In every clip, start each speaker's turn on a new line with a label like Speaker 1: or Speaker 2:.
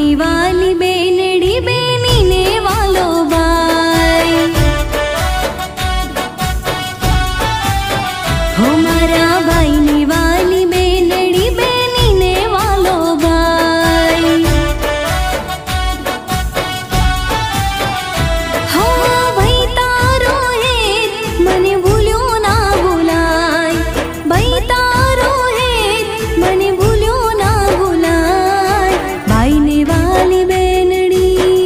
Speaker 1: वाली बेनड़ी बेनी ने वालो भाई हो मारा भाई ने वाली बेनड़ी बेनी ने वालो भाई हो भाई तारो है मने भूल्यो ना भूलाय भाई तारो है मने भूल्यो ना भूलाय भाई ने वाली बेनड़ी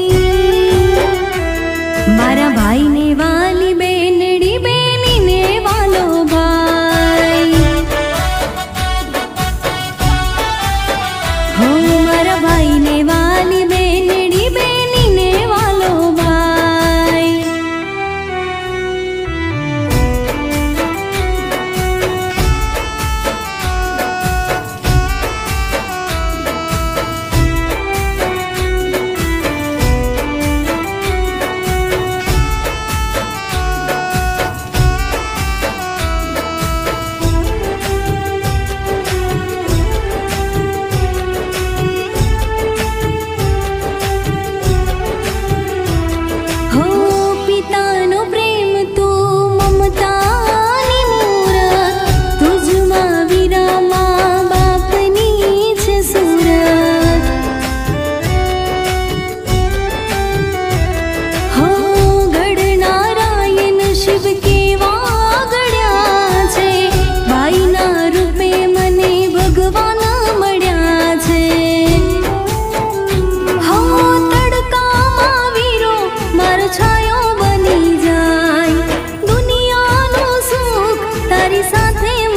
Speaker 1: मारा भाई ने वाली बेनड़ी बेनी ने वालो भाई हो मारा भाई ने वाली बेनड़ी बेनी ने वालो भाई हो पितानो प्रेम तू ममतानी मूरत तुझमा वीरामा बापनी छे सूरत हो गढ़ नारायण शिव केवा गढ़्या छे भाईना रूपे मने भगवान मळ्या छे हो तड़कामा वीरो मारो छायो बनी जाय दुनियानो सुख तारी साथे